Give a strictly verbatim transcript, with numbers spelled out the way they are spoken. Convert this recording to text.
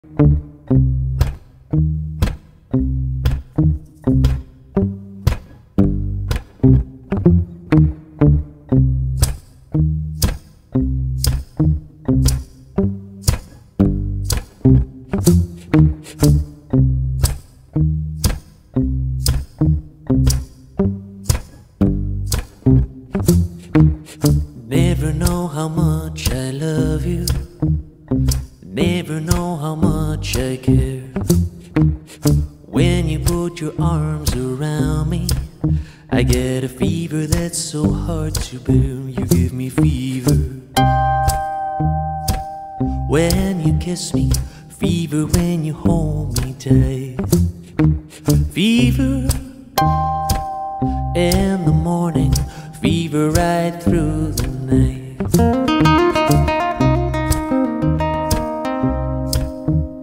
Never know how much I love you, never know how much I care. When you put your arms around me, I get a fever that's so hard to bear. You give me fever when you kiss me, fever when you hold me tight, fever